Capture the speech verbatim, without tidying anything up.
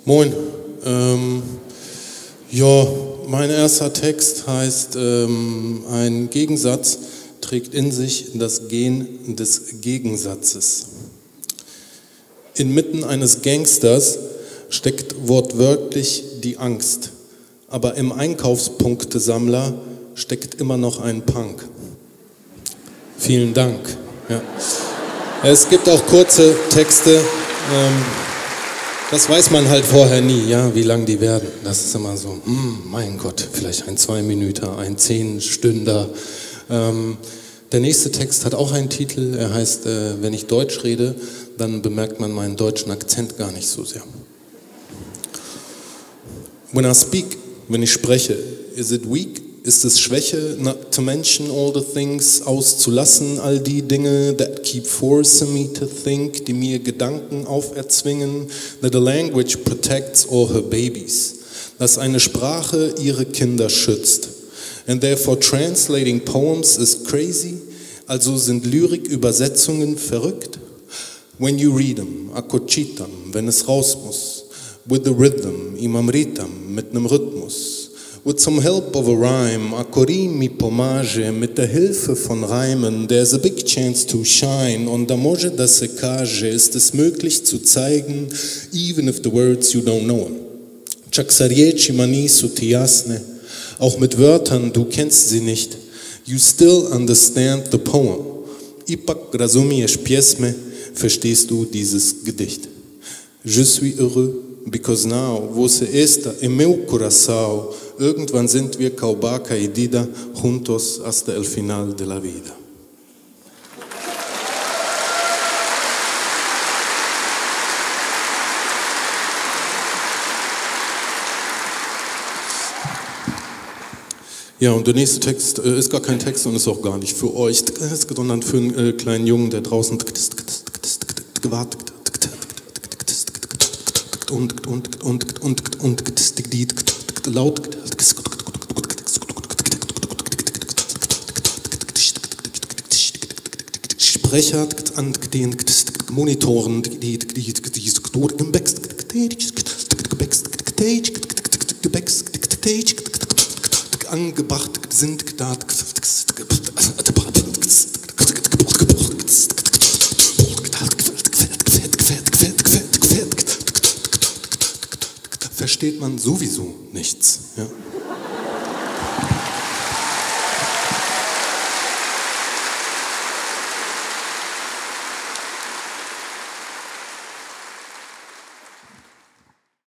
Moin. Ähm, ja, mein erster Text heißt, ähm, ein Gegensatz trägt in sich das Gen des Gegensatzes. Inmitten eines Gangsters steckt wortwörtlich die Angst, aber im Einkaufspunktesammler steckt immer noch ein Punk. Vielen Dank. Ja. Es gibt auch kurze Texte, ähm, das weiß man halt vorher nie, ja, wie lang die werden. Das ist immer so, mm, mein Gott, vielleicht ein Zwei-Minüter, ein Zehn-Stünder. Ähm, der nächste Text hat auch einen Titel, er heißt, äh, wenn ich Deutsch rede, dann bemerkt man meinen deutschen Akzent gar nicht so sehr. When I speak, wenn ich spreche, is it weak? Ist es Schwäche, not to mention all the things, auszulassen, all die Dinge that keep forcing me to think, die mir Gedanken auferzwingen, that a language protects all her babies, dass eine Sprache ihre Kinder schützt. And therefore translating poems is crazy, also sind Lyrikübersetzungen verrückt. When you read them, akochitam, wenn es raus muss, with the rhythm, imamritam, mit einem Rhythmus. With some help of a rhyme, akorim mi pomage, mit der Hilfe von Reimen, there's a big chance to shine. Und da može da se kaže, ist es möglich zu zeigen, even if the words you don't know. Čak sa riječima nisu ti jasne, auch mit Wörtern, du kennst sie nicht, you still understand the poem. Ipak razumiješ pjesme, verstehst du dieses Gedicht. Je suis heureux, because now, você está em meu coração, irgendwann sind wir Kaubaca y Dida juntos hasta el final de la vida. Ja, und der nächste Text äh, ist gar kein Text und ist auch gar nicht für euch, sondern für einen äh, kleinen Jungen, der draußen gewartet und und und und und laut Sprecher an den Monitoren die angebracht sind da versteht man sowieso nichts. Ja.